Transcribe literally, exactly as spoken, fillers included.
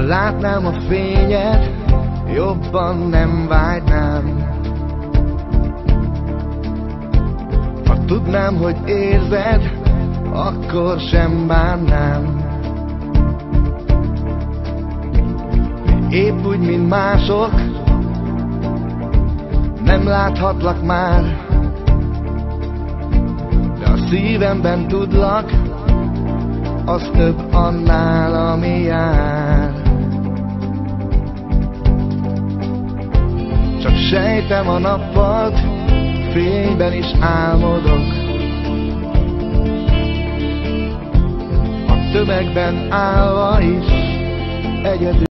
látnám a fényed, jobban nem vágynám. Ha tudnám, hogy érzed, akkor sem bánnám. Épp úgy, mint mások, nem láthatlak már, de a szívemben tudlak, az több annál, ami jár. Csak sejtem a nappalt, fényben is álmodok. A tömegben állva is egyedül